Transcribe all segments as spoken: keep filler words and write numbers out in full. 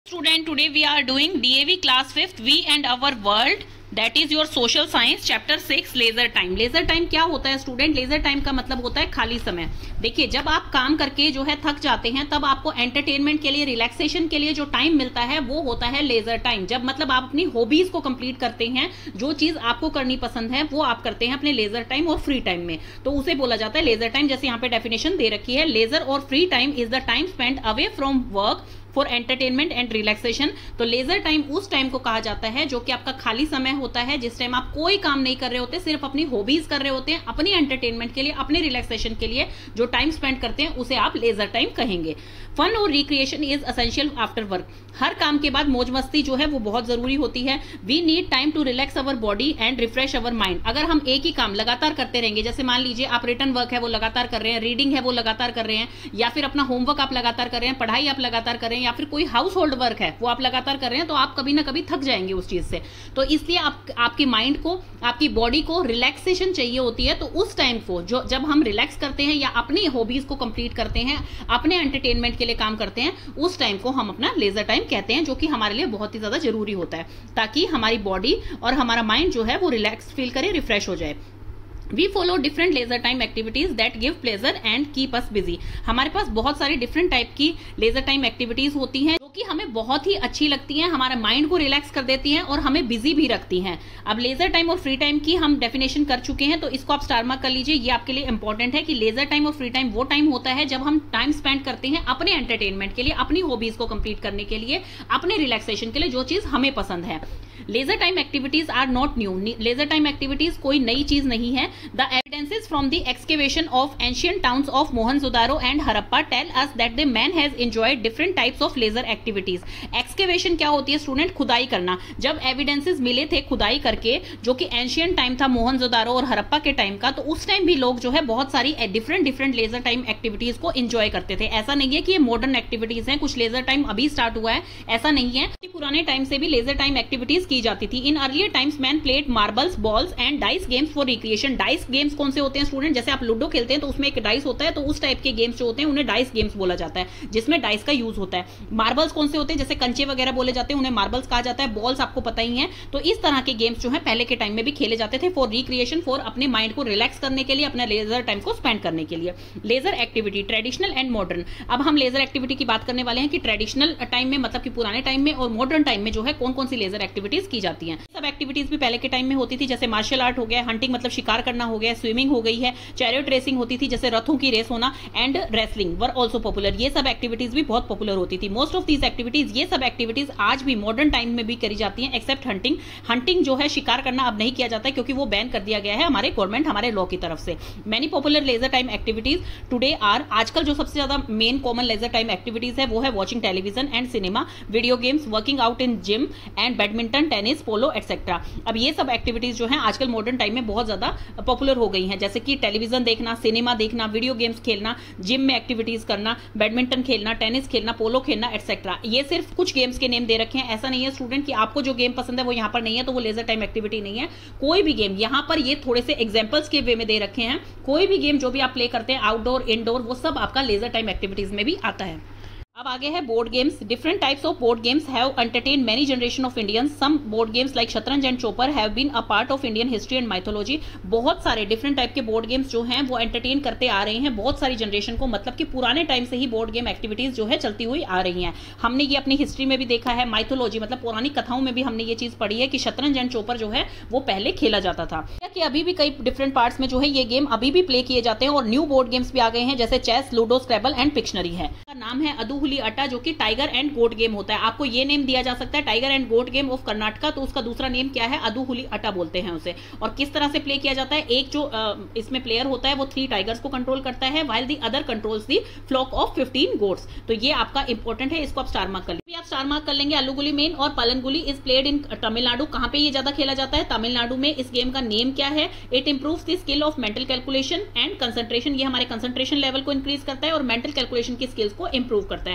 Student, today we are doing D A V class fifth, We and Our World, that is your social science chapter six, leisure time. Leisure time क्या होता है student? Leisure time का मतलब होता है खाली समय। देखिए, जब आप काम करके जो है थक जाते हैं, तब आपको एंटरटेनमेंट के लिए, रिलैक्सेशन के लिए जो टाइम मिलता है वो होता है लेजर टाइम। जब मतलब आप अपनी हॉबीज को कंप्लीट करते हैं, जो चीज आपको करनी पसंद है वो आप करते हैं अपने लेजर टाइम और फ्री टाइम में, तो उसे बोला जाता है लेजर टाइम। जैसे यहाँ पे डेफिनेशन दे रखी है, लेजर और free time is the time spend away from work for entertainment and relaxation. तो लेजर टाइम उस टाइम को कहा जाता है जो कि आपका खाली समय होता है, जिस टाइम आप कोई काम नहीं कर रहे होते, सिर्फ अपनी हॉबीज कर रहे होते हैं, अपनी एंटरटेनमेंट के लिए, अपने रिलैक्सेशन के लिए जो टाइम स्पेंड करते हैं उसे आप लेजर टाइम कहेंगे। फन और recreation is essential after work. हर काम के बाद मौज मस्ती जो है वो बहुत जरूरी होती है। We need time to relax our body and refresh our mind. अगर हम एक ही काम लगातार करते रहेंगे, जैसे मान लीजिए आप रिटर्न वर्क है वो लगातार कर रहे हैं, रीडिंग है वो लगातार कर रहे हैं, या फिर अपना होमवर्क आप लगातार कर रहे हैं, पढ़ाई आप लगातार कर रहे हैं, या फिर कोई हाउस होल्ड वर्क है वो आप लगातार कर रहे हैं, तो आप कभी ना कभी थक जाएंगे उस चीज से। तो इसलिए आप, आपकी माइंड को, आपकी बॉडी को रिलैक्सेशन चाहिए होती है। तो उस टाइम को जो जब हम रिलैक्स करते हैं या अपनी हॉबीज को कंप्लीट करते हैं, अपने एंटरटेनमेंट के लिए काम करते हैं, उस टाइम को हम अपना लेजर टाइम कहते हैं, जो कि हमारे लिए बहुत ही ज्यादा जरूरी होता है, ताकि हमारी बॉडी और हमारा माइंड जो है वो रिलैक्स फील करे, रिफ्रेश हो जाए। We follow different leisure time activities that give pleasure and keep us busy. हमारे पास बहुत सारी डिफरेंट टाइप की लेजर टाइम एक्टिविटीज होती हैं जो कि हमें बहुत ही अच्छी लगती हैं, हमारे माइंड को रिलैक्स कर देती हैं और हमें बिजी भी रखती हैं। अब लेजर टाइम और फ्री टाइम की हम डेफिनेशन कर चुके हैं, तो इसको आप स्टार मार्क कर लीजिए। ये आपके लिए इंपॉर्टेंट है कि लेजर टाइम और फ्री टाइम वो टाइम होता है जब हम टाइम स्पेंड करते हैं अपने एंटरटेनमेंट के लिए, अपनी हॉबीज को कंप्लीट करने के लिए, अपने रिलैक्सेशन के लिए, जो चीज हमें पसंद है। Leisure time activities are not new. Leisure time activities कोई नई चीज नहीं है। The evidences from the excavation of ancient towns of Mohenjodaro and Harappa tell us that the man has enjoyed different types of leisure activities. Excavation क्या होती है student? खुदाई करना। जब एविडेंसेस मिले थे खुदाई करके, जो कि एंशियंट टाइम था मोहनजोदारो और हड़प्पा के टाइम का, तो उस टाइम भी लोग जो है बहुत सारी different different leisure time activities को एंजॉय करते थे। ऐसा नहीं है कि ये मॉडर्न एक्टिविटीज हैं, कुछ लेजर टाइम अभी स्टार्ट हुआ है, ऐसा नहीं है। पुराने टाइम से भी लेजर टाइम एक्टिविटीज की जाती थी। In earlier times man played marbles, balls and dice games for recreation. Dice games कौन से होते हैं स्टूडेंट? जैसे आप लूडो खेलते हैं तो उसमें एक डाइस होता है, तो उस टाइप के गेम्स जो होते हैं उन्हें डाइस गेम्स बोला जाता है, जिसमें डाइस का यूज होता है। मार्बल्स कौन से होते हैं? जैसे कंचे वगैरह बोले जाते हैं, उन्हें मार्बल्स कहा जाता है। बॉल्स आपको पता ही है। तो इस तरह के गेम्स जो है पहले के टाइम में भी खेले जाते थे फॉर रिक्रिएशन, फॉर अपने माइंड को रिलैक्स करने के लिए, अपना लेजर टाइम को स्पेंड करने के लिए। Leisure activity traditional and modern. अब हम लेजर एक्टिविटी की बात करने वाले हैं कि ट्रेडिशनल टाइम में, मतलब कि पुराने टाइम में, और मॉडर्न टाइम में जो है कौन कौन सी लेजर एक्टिविटीज की जाती हैं। सब एक्टिविटीज भी पहले के टाइम में होती थी, जैसे मार्शल आर्ट हो गया, हंटिंग मतलब शिकार करना हो गया, स्विमिंग हो गई है, चैरियट रेसिंग होती थी, जैसे रथों की रेस होना, and wrestling were also popular. ये सब एक्टिविटीज भी बहुत पॉपुलर होती थी। मोस्ट ऑफ दीज एक्टिविटीज, ये सब एक्टिविटीज आज भी मॉडर्न टाइम में भी करी जाती हैं, एक्सेप्ट हंटिंग। हंटिंग जो है, शिकार करना अब नहीं किया जाता है, क्योंकि वो बैन कर दिया गया है हमारे गवर्नमेंट, हमारे लॉ की तरफ से। Many popular leisure time activities today are, आजकल जो सबसे ज्यादा main common leisure time activities है वो है watching television and cinema, video games, working out in gym and badminton, tennis, polo etcetera. अब ये सब एक्टिविटीज जो हैं आजकल मॉडर्न टाइम में बहुत ज्यादा पॉपुलर हो गई हैं, जैसे कि टेलीविजन देखना, सिनेमा देखना, वीडियो गेम्स खेलना, जिम में एक्टिविटीज करना, बैडमिंटन खेलना, टेनिस खेलना, पोलो खेलना एक्सेट्रा। ये सिर्फ कुछ गेम्स के नेम दे रखे हैं। ऐसा नहीं है स्टूडेंट कि आपको जो गेम पसंद है वो यहाँ पर नहीं है तो वो लेजर टाइम एक्टिविटी नहीं है। कोई भी गेम यहाँ पर, ये थोड़े से एग्जाम्पल्स के वे में दे रखे हैं। कोई भी गेम जो भी आप प्ले करते हैं, आउटडोर, इंडोर, वो सब आपका लेजर टाइम एक्टिविटीज में भी आता है। अब आगे है board games. Different types of board games have entertain many generation of Indians. Some board games like shatranj and chaupar have been a part of Indian history and mythology. बहुत सारे डिफरेंट टाइप के बोर्ड गेम्स जो हैं वो entertain करते आ रहे हैं बहुत सारी जनरेशन को, मतलब कि पुराने टाइम से ही बोर्ड गेम एक्टिविटीज जो है चलती हुई आ रही हैं। हमने ये अपनी हिस्ट्री में भी देखा है, माइथोलॉजी मतलब पुरानी कथाओं में भी हमने ये चीज पढ़ी है कि शतरंज एंड चोपर जो है वो पहले खेला जाता था, कि अभी भी कई डिफरेंट पार्ट्स में जो है ये गेम अभी भी प्ले किए जाते हैं। और न्यू बोर्ड गेम्स भी आ गए हैं, जैसे chess, ludo, scrabble and Pictionary है। नाम है अदुहुली अट्टा, जो कि टाइगर एंड गोट गेम होता है। आपको ये नेम दिया जा सकता है tiger and goat game of Karnataka, तो उसका दूसरा नेम क्या है? अदुहुली अट्टा बोलते हैं उसे। और किस तरह से प्ले किया जाता है? एक जो इसमें प्लेयर होता है वो थ्री टाइगर्स को कंट्रोल करता है, while the other controls the flock of fifteen goats. तो ये आपका इंपॉर्टेंट है, इसको आप स्टार मार्क कर लीजिए। आप स्टार मार्क कर लेंगे। अलुगुली मेन और Pallanguli is played in Tamil. कहां पे ये ज्यादा खेला जाता है? तमिलनाडु में। इस गेम का नेम क्या है? It improves the skill of mental calculation and concentration. ये हमारे कंसंट्रेशन लेवल को इंक्रीज करता है और मेंटल कैलकुलेशन की स्किल्स को इंप्रूव करता है।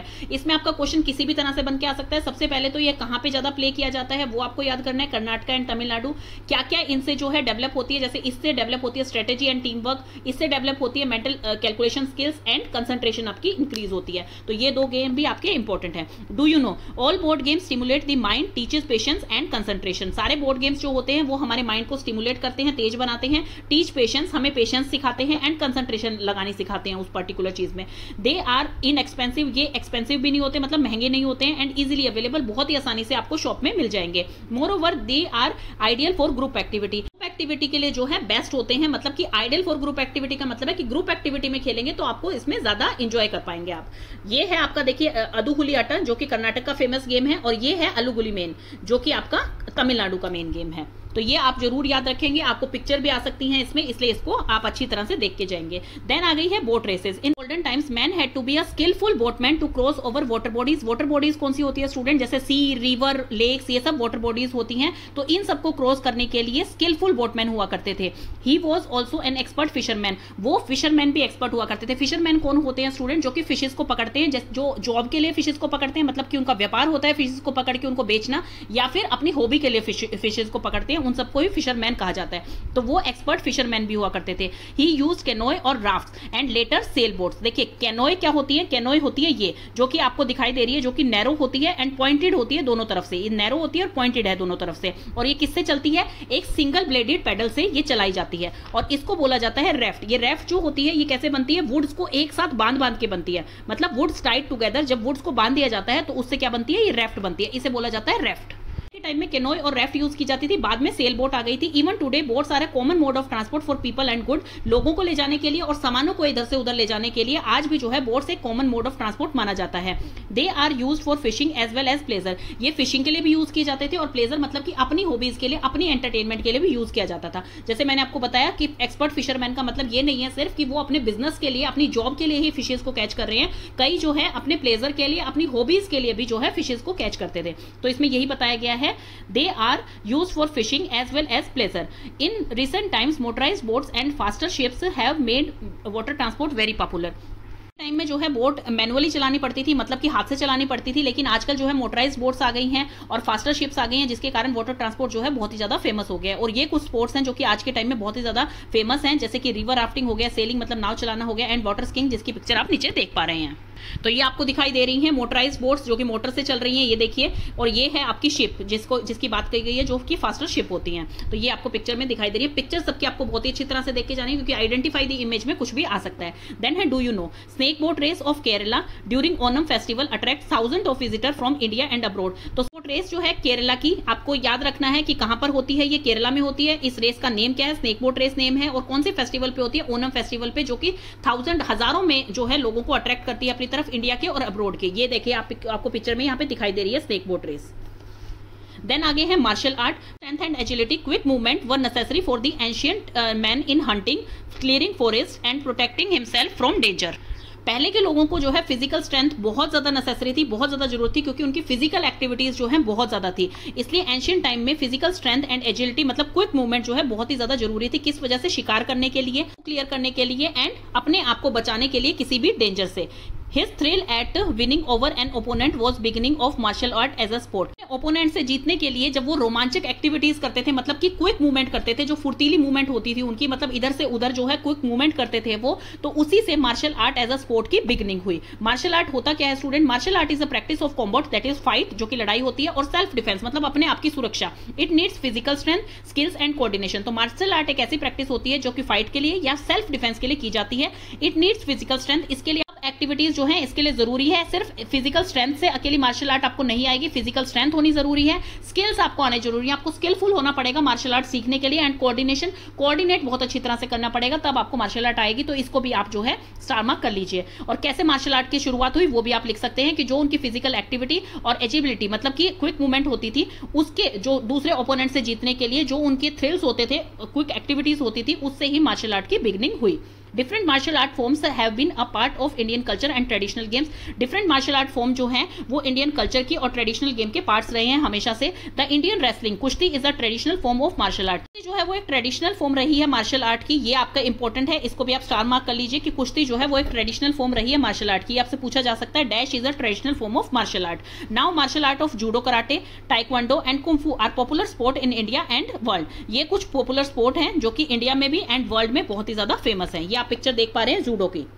है। इसमें आपका क्वेश्चन किसी भी तरह से बन के आ सकता है। सबसे पहले तो ये कहाँ पे ज्यादा प्ले किया जाता है वो आपको याद करना है, कर्नाटक एंड तमिलनाडु। क्या क्या इनसे जो है डेवलप होती है, जैसे इससे डेवलप होती है स्ट्रेटेजी एंड टीम वर्क, इससे डेवलप होती है mental calculation skills and concentration आपकी इंक्रीज होती है। तो ये दो गेम भी आपके इंपॉर्टेंट है। Do you know all board games stimulate the mind, teaches patience and concentration. सारे बोर्ड गेम्स जो होते हैं वो हमारे माइंड को स्टिमुलेट करते हैं, तेज बनाते हैं, टीच पेशेंस हमें पेशेंस सिखाते हैं एंड कंसंट्रेशन लगानी सिखाते हैं उस पर्टिकुलर चीज में। दे आर इनएक्सपेंसिव, ये एक्सपेंसिव भी नहीं होते, मतलब महंगे नहीं होते हैं, एंड इजीली अवेलेबल, बहुत ही आसानी से आपको शॉप में मिल जाएंगे। Moreover they are ideal for group activity, group activity के लिए जो है बेस्ट होते हैं, मतलब कि आइडियल फॉर ग्रुप एक्टिविटी का मतलब है कि ग्रुप एक्टिविटी में खेलेंगे तो आपको इसमें ज्यादा एंजॉय कर पाएंगे आप। ये है आपका देखिए अदुहुली आटा जो कि कर्नाटक का फेमस गेम है, और ये है अलुगुली मेन जो कि आपका तमिलनाडु का मेन गेम है। तो ये आप जरूर याद रखेंगे, आपको पिक्चर भी आ सकती हैं इसमें, इसलिए इसको आप अच्छी तरह से देख के जाएंगे। देन आ गई है boat races. In golden times man had to be a skilful boatman to cross over water bodies. Water bodies कौन सी होती है स्टूडेंट, जैसे सी, रिवर, लेक्स, ये सब वाटर बॉडीज होती हैं। तो इन सबको क्रॉस करने के लिए स्किलफुल बोटमैन हुआ करते थे। He was also an expert fisherman, वो फिशरमैन भी एक्सपर्ट हुआ करते थे। फिशरमैन कौन होते हैं स्टूडेंट, जो कि फिशेस को पकड़ते हैं, जो जॉब के लिए फिशेस को पकड़ते हैं, मतलब कि उनका व्यापार होता है फिशेस को पकड़ के उनको बेचना, या फिर अपनी हॉबी के लिए फिशेस को पकड़ते हैं, उन सबको भी फिशर मैन कहा जाता है। तो वो एक्सपर्ट फिशरमैन भी हुआ करते थे। ही यूज्ड कैनोय और rafts and later sail boats. देखिए कैनोय क्या होती है, कैनोय होती है ये जो कि आपको दिखाई दे रही है, जो कि नैरो होती है एंड पॉइंटेड होती है दोनों तरफ से। ये नैरो होती है और पॉइंटेड है दोनों तरफ से, और ये किससे चलती है, एक सिंगल ब्लेडेड पैडल से ये चलाई जाती है, और इसको बोला जाता है रेफ्ट। ये रेफ्ट जो होती है ये कैसे बनती है, वुड्स को एक साथ बांध बांध के बनती है, मतलब वुड्स टाइड टुगेदर। जब वुड्स को बांध दिया जाता है तो उससे क्या बनती है, ये रेफ्ट बनती है, इसे बोला जाता है रेफ्ट। टाइम में कैनोय और रेफ्ट यूज की जाती थी, बाद में सेल बोट आ गई थी। Even today boats are a common mode of transport for people and good. लोगों को ले जाने के लिए और सामानों को इधर से उधर ले जाने के लिए आज भी जो है बोट्स एक कॉमन मोड ऑफ ट्रांसपोर्ट माना जाता है। They are used for fishing as well as pleasure. ये फिशिंग के लिए भी यूज किए जाते थे, और प्लेजर मतलब कि अपनी हॉबीज के लिए, अपनी एंटरटेनमेंट के लिए भी यूज किया जाता था। जैसे मैंने आपको बताया कि एक्सपर्ट फिशरमैन का मतलब ये नहीं है सिर्फ कि वो अपने बिजनेस के लिए, अपनी जॉब के लिए ही फिशेस को कैच कर रहे हैं, कई जो है अपने प्लेजर के लिए, अपनी हॉबीज के लिए भी जो है फिशेस को कैच करते थे। तो इसमें यही बताया गया है, they are used for fishing as well as pleasure. In recent times, motorized boats and faster ships have made water transport very popular. Time में जो है बोट मैनुअली चलानी पड़ती थी, मतलब कि हाथ से चलानी पड़ती थी, लेकिन आजकल जो है मोटराइज्ड बोट्स आ गई हैं और फास्टर शिप्स आ गई हैं, जिसके कारण वाटर ट्रांसपोर्ट जो है बहुत ही ज्यादा फेमस हो गया है। और ये कुछ स्पोर्ट्स हैं जो कि आज के टाइम में बहुत ही ज्यादा फेमस हैं, जैसे कि रिवर राफ्टिंग हो गया, सेलिंग मतलब नाव चलाना हो गया, एंड वाटर स्कीइंग जिसकी पिक्चर आप नीचे देख पा रहे हैं। तो ये आपको दिखाई दे रही हैं मोटराइज्ड बोट्स जो कि मोटर से चल रही हैं, ये देखिए, और ये है आपकी शिप जिसको जिसकी बात कही गई है जो कि फास्टर शिप होती हैं। तो ये आपको पिक्चर में दिखाई दे रही है। पिक्चर सबकी आपको बहुत ही अच्छी तरह से देख के जानी है, क्योंकि आइडेंटिफाई द इमेज में कुछ भी आ सकता है। देन है do you know snake boat race of Kerala during Onam festival attract thousand of visitor from India and abroad. तो बोट रेस जो है केरला की, आपको याद रखना है कि कहां पर होती है, ये केरला में होती है। इस रेस का नेम क्या है, स्नेक बोट रेस नेम है, और कौन से फेस्टिवल पे होती है, ओनम फेस्टिवल पे, जो कि थाउजेंड हजारों में जो है लोगों को अट्रैक्ट करती है अपनी तरफ, इंडिया के और अब्रॉड के। ये देखिए आप, आपको पिक्चर में यहाँ पे दिखाई दे रही है स्नेक बोट रेस। देन आगे है martial art. Strength and agility, quick movement were necessary for the ancient man in hunting, clearing forest and protecting himself from danger. पहले के लोगों को जो है फिजिकल स्ट्रेंथ बहुत ज्यादा नेसेसरी थी, बहुत ज्यादा जरूरत थी, क्योंकि उनकी फिजिकल एक्टिविटीज जो है बहुत ज्यादा थी। इसलिए एंशिएंट टाइम में फिजिकल स्ट्रेंथ एंड एजिलिटी मतलब क्विक मूवमेंट जो है बहुत ही ज्यादा जरूरी थी। किस वजह से, शिकार करने के लिए, क्लियर करने के लिए, एंड अपने आप को बचाने के लिए किसी भी डेंजर से। His thrill at winning over an opponent was beginning of martial art as a sport. Opponent से जीतने के लिए जब वो रोमांचक एक्टिविटीज करते थे, मतलब कि क्विक मूवमेंट करते थे, जो फुर्तीली मूवमेंट होती थी उनकी, मतलब इधर से उधर जो है क्विक मूवमेंट करते थे वो, तो उसी से martial art as a sport की बिगनिंग हुई। मार्शल आर्ट होता क्या है student, martial art is a practice of combat, that is fight, जो कि लड़ाई होती है, और सेल्फ डिफेंस मतलब अपने आप की सुरक्षा। It needs physical strength, skills and coordination. तो मार्शल आर्ट एक ऐसी प्रैक्टिस होती है जो कि फाइट के लिए या सेल्फ डिफेंस के लिए की जाती है। इट नीड्स फिजिकल स्ट्रेंथ, इसके लिए एक्टिविटीज जो है इसके लिए जरूरी है। सिर्फ फिजिकल स्ट्रेंथ से अकेली मार्शल आर्ट आपको नहीं आएगी, फिजिकल स्ट्रेंथ होनी जरूरी है, स्किल्स आपको आने जरूरी है, आपको स्किलफुल होना पड़ेगा मार्शल आर्ट सीखने के लिए, एंड कोऑर्डिनेशन, कोऑर्डिनेट बहुत अच्छी तरह से करना पड़ेगा, तब आपको मार्शल आर्ट आएगी। तो इसको भी आप जो है स्टार मार्क कर लीजिए। और कैसे मार्शल आर्ट की शुरुआत हुई वो भी आप लिख सकते हैं कि जो उनकी फिजिकल एक्टिविटी और एजिबिलिटी मतलब कि क्विक मूवमेंट होती थी, उसके जो दूसरे ओपोनेंट से जीतने के लिए जो उनके थ्रिल्स होते थे, क्विक एक्टिविटीज होती थी, उससे ही मार्शल आर्ट की बिगनिंग हुई। Different martial art forms have been a part of Indian culture and traditional games. Different martial art form जो हैं वो इंडियन कल्चर की और ट्रेडिशनल गेम के पार्ट्स रहे हैं हमेशा से। The Indian wrestling, kushti is a traditional form of martial art. जो है वो एक ट्रेडिशनल फॉर्म रही है मार्शल आर्ट की, ये आपका इंपॉर्टेंट है, इसको भी आप स्टार मार्क कर लीजिए कि कुश्ती जो है वो एक ट्रेडिशनल फॉर्म रही है मार्शल आर्ट की। आपसे पूछा जा सकता है dash is a traditional form of martial art. Now martial art of judo, karate, taekwondo and kung fu are popular sport in India and world. ये कुछ पॉपुलर स्पोर्ट हैं जो कि इंडिया में भी एंड वर्ल्ड में बहुत ही ज्यादा फेमस है। ये आप पिक्चर देख पा रहे हैं जूडो की,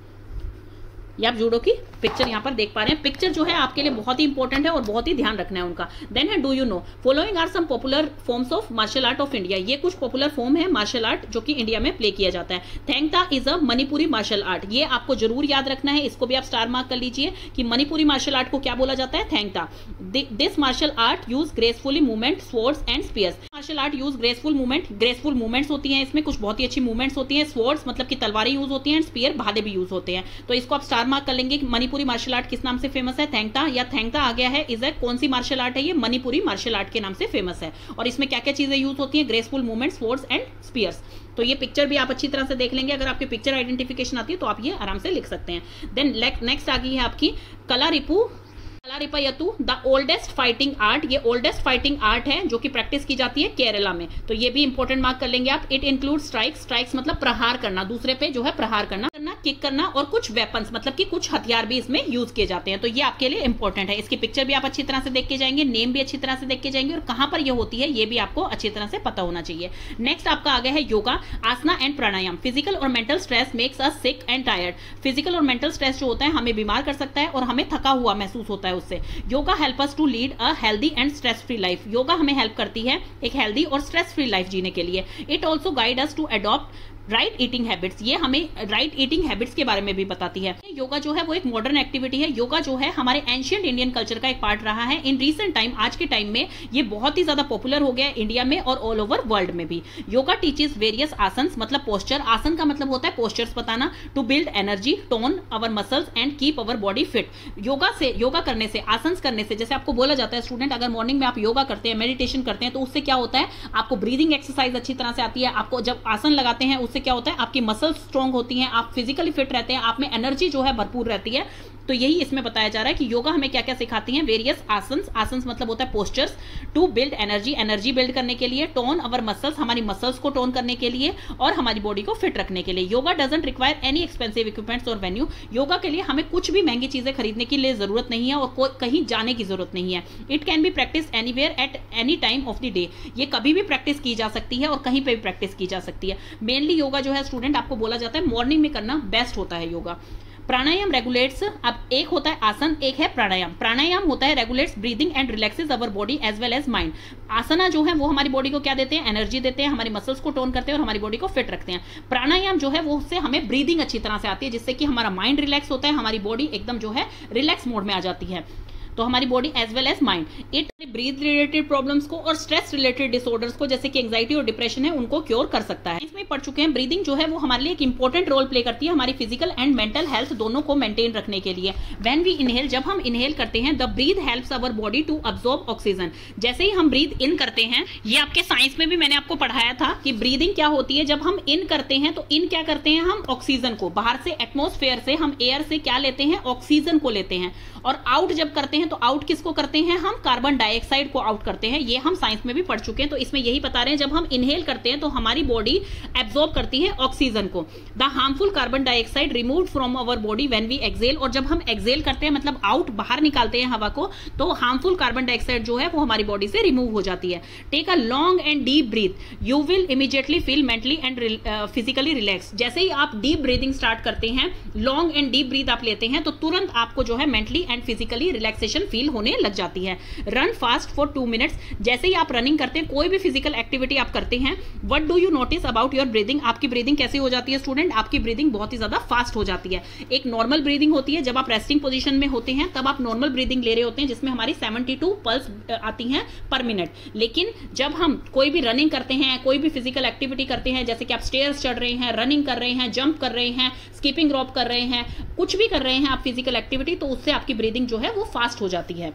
ये आप जूडो की पिक्चर यहाँ पर देख पा रहे हैं। पिक्चर जो है आपके लिए बहुत ही इंपॉर्टेंट है और बहुत ही ध्यान रखना है उनका। देन है do you know following are some popular forms of martial art of India. ये कुछ पॉपुलर फॉर्म है मार्शल आर्ट जो कि इंडिया में प्ले किया जाता है। Thangta is a Manipuri martial art, ये आपको जरूर याद रखना है, इसको भी आप स्टार मार्क कर लीजिए कि मणिपुरी मार्शल आर्ट को क्या बोला जाता है, Thangta. This martial art use gracefully movement, swords and spears. Martial art use graceful movement, graceful movements होती हैं इसमें, कुछ बहुत ही अच्छी मूवमेंट्स होती हैं। स्वॉर्ड्स मतलब कि तलवारें यूज होती हैं, स्पीयर भाले भी यूज होते हैं। तो इसको आप स्टार मार्क कर लेंगे। मणिपुरी मार्शल आर्ट किस नाम से फेमस है, थैंगता, या थैंगता आ गया है इज अ कौन सी मार्शल आर्ट है, ये मणिपुरी मार्शल आर्ट के नाम से फेमस है। और इसमें क्या क्या चीजें यूज होती हैं, graceful movements, swords and spears. तो ये पिक्चर भी आप अच्छी तरह से देख लेंगे, अगर आपकी पिक्चर आइडेंटिफिकेशन आती है तो आप ये आराम से लिख सकते हैं। देन नेक्स्ट आ गई है आपकी कलारिपु Kalaripayattu, the oldest fighting art. ये ओल्डेस्ट फाइटिंग आर्ट है जो कि प्रैक्टिस की जाती है केरला में, तो ये भी इंपॉर्टेंट मार्क कर लेंगे आप। इट इंक्लूड स्ट्राइक्स, स्ट्राइक्स मतलब प्रहार करना, दूसरे पे जो है प्रहार करना करना किक करना, और कुछ वेपन्स मतलब कि कुछ हथियार भी इसमें यूज किए जाते हैं। तो ये आपके लिए इंपॉर्टेंट है। इसकी पिक्चर भी आप अच्छी तरह से देख के जाएंगे, नेम भी अच्छी तरह से देख के जाएंगे, और कहां पर ये होती है ये भी आपको अच्छी तरह से पता होना चाहिए। नेक्स्ट आपका आ गया है yoga, asana and pranayama. Physical और mental stress makes us sick and tired. Physical और मेंटल स्ट्रेस जो होता है हमें बीमार कर सकता है और हमें थका हुआ महसूस होता है उससे। Yoga help us to lead a healthy and stress free life. Yoga हमें हेल्प करती है एक हेल्दी और स्ट्रेस फ्री लाइफ जीने के लिए। It also guide us to adopt right eating habits, ये हमें राइट ईटिंग हैबिट्स के बारे में भी बताती है। योगा जो है वो एक मॉडर्न एक्टिविटी है। योगा जो है हमारे एंशियंट इंडियन कल्चर का एक पार्ट रहा है। इन रीसेंट टाइम, आज के टाइम में ये बहुत ही ज्यादा पॉपुलर हो गया है इंडिया में और ऑल ओवर वर्ल्ड में भी। योगा टीचेस वेरियस आसन्स, मतलब पोस्चर, आसन का मतलब होता है पोस्चर्स बताना, to build energy, tone our muscles and keep our body fit. Yoga से, योगा करने से, आसन करने से, जैसे आपको बोला जाता है स्टूडेंट अगर मॉर्निंग में आप योगा करते हैं, मेडिटेशन करते हैं, तो उससे क्या होता है, आपको ब्रीदिंग एक्सरसाइज अच्छी तरह से आती है। आपको जब आसन लगाते हैं उससे क्या होता है, आपकी मसल्स स्ट्रांग होती हैं, आप फिजिकली फिट रहते हैं, आप में एनर्जी जो है भरपूर रहती है। तो यही इसमें बताया जा रहा है कि योगा हमें क्या क्या सिखाती है, वेरियस आसन्स, आसन्स मतलब होता है postures, to build energy, energy build करने के लिए, टोन अवर मसल्स, हमारी मसल्स को टोन करने के लिए, और हमारी बॉडी को फिट रखने के लिए। Yoga doesn't require any expensive equipments और वेन्यू। योगा के लिए हमें कुछ भी महंगी चीजें खरीदने की लिए जरूरत नहीं है और कहीं जाने की जरूरत नहीं है। It can be practice anywhere at any time of the day. ये कभी भी प्रैक्टिस की जा सकती है और कहीं पे भी प्रैक्टिस की जा सकती है। मेनली योगा जो है स्टूडेंट आपको बोला जाता है मॉर्निंग में करना बेस्ट होता है योगा। प्राणायाम रेगुलेट्स, अब एक होता है आसन, एक है प्राणायाम। प्राणायाम होता है regulates breathing and relaxes our body as well as mind. Asana जो है वो हमारी बॉडी को क्या देते हैं, एनर्जी देते हैं, हमारी मसल्स को टोन करते हैं और हमारी बॉडी को फिट रखते हैं। प्राणायाम जो है वो उससे हमें ब्रीदिंग अच्छी तरह से आती है, जिससे कि हमारा माइंड रिलैक्स होता है, हमारी बॉडी एकदम जो है रिलैक्स मोड में आ जाती है। तो हमारी body as well as mind. It breath related problems को और स्ट्रेस रिलेटेड डिसऑर्डर्स को, जैसे कि एंजाइटी और डिप्रेशन है, उनको क्योर कर सकता है। इसमें पढ़ चुके हैं ब्रीदिंग जो है वो हमारे लिए एक इंपॉर्टेंट रोल प्ले करती है हमारी फिजिकल एंड मेंटल हेल्थ दोनों को मेंटेन रखने के लिए। व्हेन वी इनहेल, जब हम इनहेल करते हैं, the breath helps our body to absorb oxygen. जैसे ही हम ब्रीथ इन करते हैं, ये आपके साइंस में भी मैंने आपको पढ़ाया था कि ब्रीदिंग क्या होती है। जब हम इन करते हैं तो इन क्या करते हैं, हम ऑक्सीजन को बाहर से, एटमोस्फेयर से, हम एयर से क्या लेते हैं, ऑक्सीजन को लेते हैं। और आउट जब करते हैं तो आउट किसको करते हैं, हम कार्बन डाइऑक्साइड को आउट करते हैं। ये हम साइंस में भी पढ़ चुके हैं। तो इसमें यही बता रहे हैं, जब हम इनहेल करते हैं तो हमारी बॉडी एब्जॉर्ब करती है ऑक्सीजन को। The harmful carbon dioxide removed from our body when we exhale. और जब हम एक्सेल करते हैं मतलब आउट, बाहर निकालते हैं हवा को, तो हार्मफुल कार्बन डाइऑक्साइड जो है वो हमारी बॉडी से रिमूव हो जाती है। Take a long and deep breath, you will immediately feel mentally and physically relax. जैसे ही आप डीप ब्रीदिंग स्टार्ट करते हैं, लॉन्ग एंड डीप ब्रीथ आप लेते हैं, तो तुरंत आपको जो है mentally and physically relaxation feel होने लग जाती है। Run fast for two minutes, जैसे ही आप रनिंग करते हैं, कोई भी फिजिकल एक्टिविटी आप करते हैं, what do you notice about your breathing. आपकी ब्रीदिंग कैसी हो जाती है स्टूडेंट, आपकी ब्रीदिंग बहुत ही ज्यादा फास्ट हो जाती है। एक नॉर्मल ब्रीदिंग होती है, जब आप रेस्टिंग पोजीशन में होते हैं तब आप नॉर्मल ब्रीदिंग ले रहे होते हैं, जिसमें हमारी बहत्तर पल्स आती हैं पर मिनट। लेकिन जब हम कोई भी रनिंग करते हैं, कोई भी फिजिकल एक्टिविटी करते हैं, जैसे कि आप स्टेयर्स चढ़ रहे हैं, रनिंग कर रहे हैं, जंप कर रहे हैं, स्कीपिंग रॉप कर रहे हैं, कुछ भी कर रहे हैं आप फिजिकल एक्टिविटी, तो उससे आपकी ब्रीदिंग जो है वो फास्ट हो जाती है।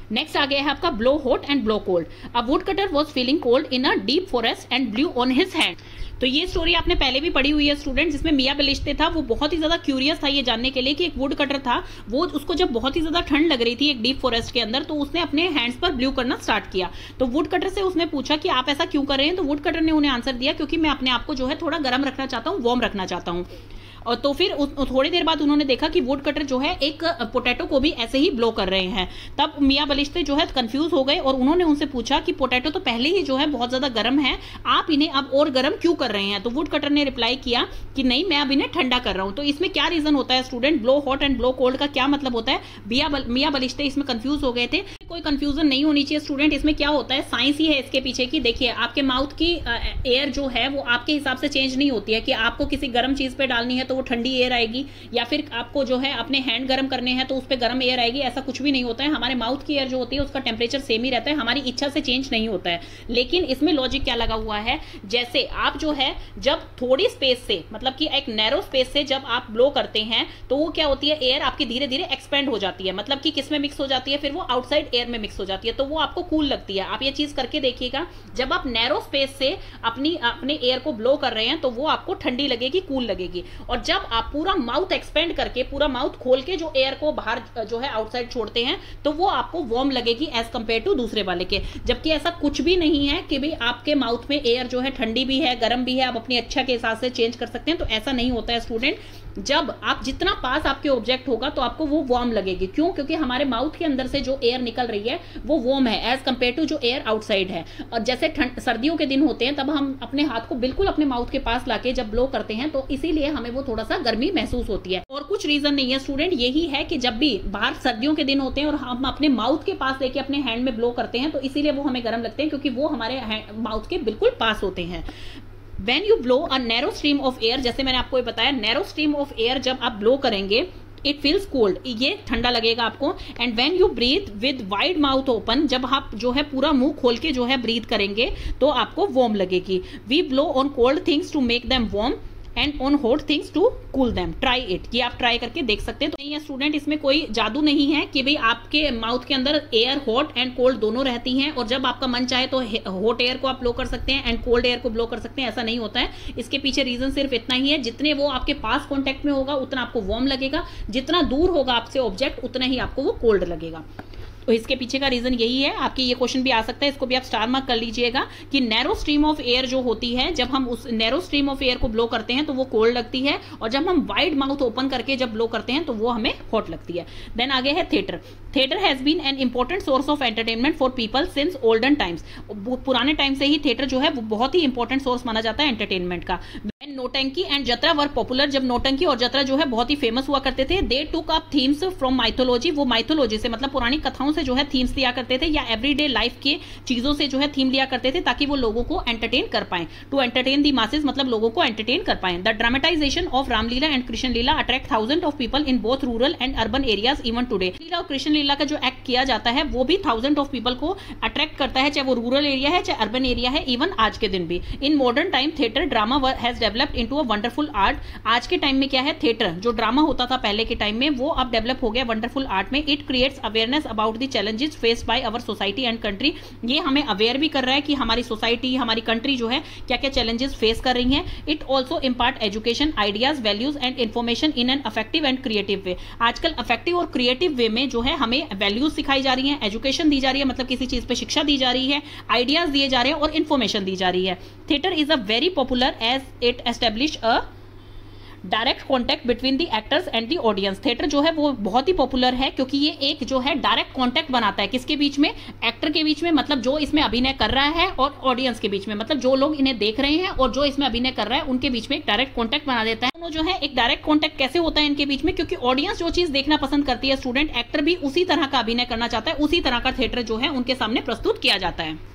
नेक्स्ट आ गया है आपका blow hot and blow cold. A wood cutter was feeling cold in a deep forest and blew on his hand. तो ये स्टोरी आपने पहले भी पढ़ी हुई है स्टूडेंट, जिसमें मियां बेलिश्ते था वो बहुत ही ज्यादा क्यूरियस था ये जानने के लिए कि एक वुड कटर था, वो उसको जब बहुत ही ज्यादा ठंड लग रही थी एक डीप फॉरेस्ट के अंदर, तो उसने अपने हैंड्स पर ब्लू करना स्टार्ट किया। तो वुड कटर से उसने पूछा कि आप ऐसा क्यों कर रहे हैं, तो वुड कटर ने उन्हें आंसर दिया क्योंकि मैं अपने आप को जो है थोड़ा गर्म रखना चाहता हूँ, वार्म रखना चाहता हूँ। और तो फिर थोड़ी देर बाद उन्होंने देखा कि वुड कटर जो है एक पोटैटो को भी ऐसे ही ब्लो कर रहे हैं। तब मियां बेलिश्ते जो है कंफ्यूज हो गए और उन्होंने उनसे पूछा कि पोटैटो तो पहले ही जो है बहुत ज्यादा गर्म है, आप इन्हें अब और गर्म क्यों कर रहे हैं। तो वुड कटर ने रिप्लाई किया कि नहीं, मैं अब इन्हें ठंडा कर रहा हूं। तो इसमें क्या रीजन होता है student, blow hot and blow cold का क्या मतलब होता है। मियां बेलिश्ते इसमें कंफ्यूज हो गए थे, कोई कंफ्यूजन नहीं होनी चाहिए स्टूडेंट। इसमें क्या होता है, साइंस ही है इसके पीछे की। देखिए आपके माउथ की एयर जो है वो आपके हिसाब से चेंज नहीं होती है कि आपको किसी गर्म चीज पे डालनी है तो वो ठंडी एयर आएगी, या फिर आपको जो है अपने हैंड गर्म करने हैं तो उस पर गर्म एयर आएगी, ऐसा कुछ भी नहीं होता है। हमारे माउथ की एयर जो होती है उसका टेम्परेचर सेम ही रहता है, हमारी इच्छा से चेंज नहीं होता है। लेकिन इसमें लॉजिक क्या लगा हुआ है, जैसे आप जो है जब थोड़ी स्पेस से, मतलब कि एक नैरो स्पेस से जब आप ब्लो करते हैं तो वो क्या होती है, एयर आपकी धीरे धीरे एक्सपेंड हो जाती है, मतलब कि किस में मिक्स हो जाती है, फिर वो आउटसाइड एयर में मिक्स हो जाती है, तो वो आपको कूल लगती है। आप ये चीज करके देखिएगा, जब आप नैरो स्पेस से अपनी अपने एयर को ब्लो कर रहे हैं तो वो आपको ठंडी लगेगी, कूल लगेगी। और जब आप पूरा माउथ एक्सपेंड करके, पूरा माउथ खोल के जो एयर को बाहर जो है आउटसाइड छोड़ते हैं तो वो आपको वार्म लगेगी एज कंपेयर टू दूसरे वाले के। जबकि ऐसा कुछ भी नहीं है कि भाई आपके माउथ में एयर जो है ठंडी भी है, गर्म भी है, आप अपनी इच्छा के हिसाब से चेंज कर सकते हैं। तो ऐसा नहीं होता है स्टूडेंट। जब आप जितना पास आपके ऑब्जेक्ट होगा तो आपको वो वार्म लगेगी। क्यों? क्योंकि हमारे माउथ के अंदर से जो एयर निकल रही है वो वार्म है एज कंपेयर टू जो एयर आउटसाइड है। और जैसे सर्दियों के दिन होते हैं तब हम अपने हाथ को बिल्कुल अपने माउथ के पास लाके जब ब्लो करते हैं तो इसीलिए हमें वो थोड़ा सा गर्मी महसूस होती है, और कुछ रीजन नहीं है स्टूडेंट। यही है कि जब भी बाहर सर्दियों के दिन होते हैं और हम अपने माउथ के पास लेके अपने हैंड में ब्लो करते हैं तो इसीलिए वो हमें गर्म लगते हैं, क्योंकि वो हमारे माउथ के बिल्कुल पास होते हैं। When you blow a narrow stream of air, जैसे मैंने आपको ये बताया, नैरो स्ट्रीम ऑफ एयर जब आप ब्लो करेंगे इट फील्स कोल्ड, ये ठंडा लगेगा आपको। And when you breathe with wide mouth open, जब आप जो है पूरा मुंह खोल के जो है ब्रीथ करेंगे तो आपको वार्म लगेगी। We blow on cold things to make them warm and on hot things to cool them. Try it, ये आप ट्राई करके देख सकते हैं। तो नहीं है स्टूडेंट, इसमें कोई जादू नहीं है कि भाई आपके माउथ के अंदर एयर हॉट एंड कोल्ड दोनों रहती हैं और जब आपका मन चाहे तो हॉट एयर को आप ब्लो कर सकते हैं एंड कोल्ड एयर को ब्लो कर सकते हैं, ऐसा नहीं होता है। इसके पीछे रीजन सिर्फ इतना ही है, जितने वो आपके पास कॉन्टेक्ट में होगा उतना आपको वार्म लगेगा, जितना दूर होगा आपसे ऑब्जेक्ट उतना ही आपको वो कोल्ड लगेगा। तो इसके पीछे का रीजन यही है। आपकी ये क्वेश्चन भी आ सकता है, इसको भी आप स्टार मार्क कर लीजिएगा कि नैरो स्ट्रीम ऑफ एयर जो होती है, जब हम उस नैरो स्ट्रीम ऑफ एयर को ब्लो करते हैं तो वो कोल्ड लगती है, और जब हम वाइड माउथ ओपन करके जब ब्लो करते हैं तो वो हमें हॉट लगती है। देन आगे है theatre. Theatre has been an important source of entertainment for people since olden times. पुराने टाइम से ही थिएटर जो है वो बहुत ही इंपॉर्टेंट सोर्स माना जाता है एंटरटेनमेंट का। नोटंकी एंड जत्रा वर पॉपुलर, जब नोटंकी और जत्रा जो है बहुत ही फेमस हुआ करते थे, they took up themes from mythology, वो माइथोलॉजी से मतलब पुरानी कथाओं से जो है थीम्स लिया करते थे, या एवरीडे लाइफ के चीजों से जो है थीम लिया करते थे ताकि वो लोगों को एंटरटेन कर पाए। टू एंटरटेन दी मासेस, मतलब लोगों को एंटरटेन कर पाए। The dramatization of Ramlila and Krishna Lila attract thousand of people in both rural and urban areas even today. Lila और कृष्ण लीला का जो एक्ट किया जाता है वो भी थाउजेंड ऑफ पीपल को अट्रैक्ट करता है, चाहे वो रूरल एरिया है चाहे अर्बन एरिया है, इवन आज के दिन भी। In modern time theatre drama has developed into a wonderful art. आज के टाइम में क्या है, थिएटर जो ड्रामा होता था पहले के टाइम में वो अब डेवलप हो गया वंडरफुल आर्ट में। It creates awareness about the challenges faced by our society and country. ये हमें अवेयर भी कर रहा है कि हमारी सोसाइटी, हमारी कंट्री जो है क्या क्या चैलेंजेस फेस कर रही हैं। It also impart education, ideas, values and information in an affective and creative way. आजकल अफेक्टिव और क्रिएटिव वे में जो है हमें वैल्यूज सिखाई जा रही है, एजुकेशन दी जा रही है, मतलब किसी चीज पे शिक्षा दी जा रही है, आइडियाज दिए जा रहे हैं और इन्फॉर्मेशन दी जा रही है। Theatre is a very popular as it establish a direct contact between the actors and the audience. Theatre जो है वो बहुत ही पॉपुलर है क्योंकि ये एक जो है डायरेक्ट कॉन्टैक्ट बनाता है, किसके बीच में, एक्टर के बीच में, मतलब जो इसमें अभिनय कर रहा है, और ऑडियंस के बीच में, मतलब जो लोग इन्हें देख रहे हैं और जो इसमें अभिनय कर रहा है उनके बीच में एक डायरेक्ट कॉन्टैक्ट बना देता है। दोनों जो है एक डायरेक्ट कॉन्टैक्ट कैसे होता है इनके बीच में, क्योंकि ऑडियंस जो चीज देखना पसंद करती है स्टूडेंट, एक्टर भी उसी तरह का अभिनय करना चाहता है, उसी तरह का थिएटर जो है उनके सामने प्रस्तुत किया जाता है।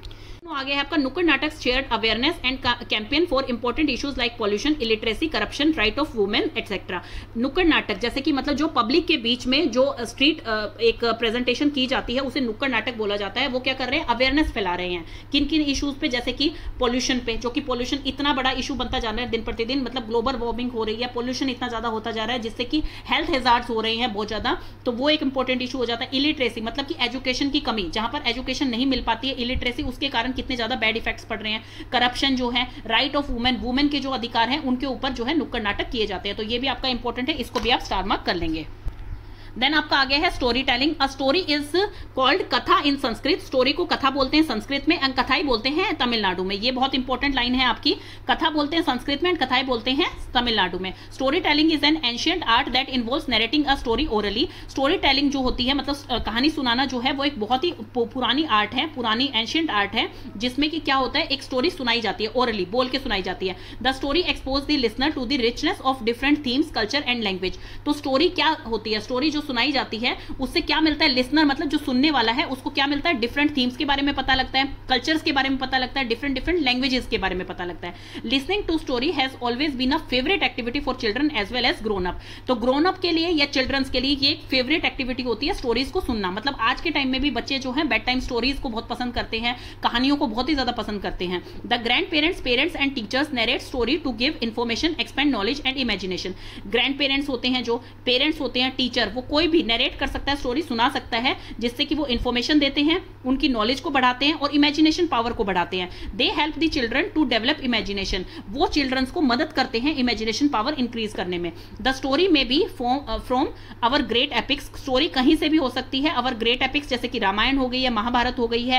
आगे है आपका नुक्कड़ नाटक shared awareness and campaign for important issues like pollution, illiteracy, corruption, right of women etcetera. नुक्कड़ नाटक जैसे कि मतलब जो पब्लिक के बीच में जो स्ट्रीट एक प्रेजेंटेशन की जाती है उसे नुक्कड़ नाटक बोला जाता है। वो क्या कर रहे हैं, अवेयरनेस फैला रहे हैं किन किन इश्यूज पे, जैसे कि पॉल्यूशन पे, जो कि पॉल्यूशन इतना बड़ा इशू बनता जा रहा है दिन प्रतिदिन, मतलब ग्लोबल वार्मिंग हो रही है, पॉल्यूशन इतना ज्यादा होता जा रहा है जिससे कि हेल्थ हैजार्ड्स हो रहे हैं बहुत ज्यादा, तो वो एक इंपॉर्टेंट इशू हो जाता है। इलिटरेसी मतलब कि एजुकेशन की कमी, जहां पर एजुकेशन नहीं मिल पाती है, इलिटरेसी, उसके कारण कितने ज्यादा बैड इफेक्ट्स पड़ रहे हैं। करप्शन जो है, राइट ऑफ वुमेन, वुमेन के जो अधिकार हैं उनके ऊपर जो है नुक्कड़ नाटक किए जाते हैं। तो ये भी आपका इंपॉर्टेंट है, इसको भी आप स्टार मार्क कर लेंगे। देन आपका आगे है story telling. A story is called katha in Sanskrit. Story को कथा बोलते हैं संस्कृत में, एंड कथाई बोलते हैं तमिलनाडु में। ये बहुत इंपॉर्टेंट लाइन है आपकी। कथा बोलते हैं संस्कृत में एंड कथाई बोलते हैं तमिलनाडु में। Story telling is an ancient art that involves narrating a story orally. Story telling जो होती है, मतलब कहानी सुनाना जो है, वो एक बहुत ही पुरानी आर्ट है, पुरानी एंशियंट आर्ट है, जिसमें कि क्या होता है, एक स्टोरी सुनाई जाती है, ओरली, बोल के सुनाई जाती है। The story expose the listener to the richness of different themes, culture and language. तो स्टोरी क्या होती है, स्टोरी जो सुनाई जाती है उससे क्या मिलता है, लिसनर मतलब जो सुनने वाला है उसको क्या मिलता है, डिफरेंट थीम्स के बारे में पता लगता है, कल्चर्स के बारे में पता लगता है, डिफरेंट डिफरेंट लैंग्वेजेस के बारे में पता लगता है। Listening to story has always been a favourite activity for children as well as grown up. तो ग्रोन अप के लिए या चिल्ड्रंस के लिए ये एक फेवरेट एक्टिविटी होती है स्टोरीज को सुनना। मतलब आज के टाइम में भी बच्चे जो है बेड टाइम स्टोरीज को बहुत पसंद करते हैं, कहानियों को बहुत ही ज्यादा पसंद करते हैं। The grand parents, parents and teachers narrate story to give information, expand knowledge and imagination. Grand parents होते हैं, जो पेरेंट्स होते हैं, टीचर, वो कोई भी नरेट कर सकता है, स्टोरी सुना सकता है, जिससे कि वो इन्फॉर्मेशन देते हैं, उनकी नॉलेज को बढ़ाते हैं और इमेजिनेशन पावर को बढ़ाते हैं। They help the children to develop imagination. वो चिल्ड्रंस को मदद करते हैं इमेजिनेशन पावर इंक्रीज करने में। The story may be from our great epics. Story कहीं से भी हो सकती है, अवर ग्रेट एपिक्स जैसे कि रामायण हो गई है, महाभारत हो गई है,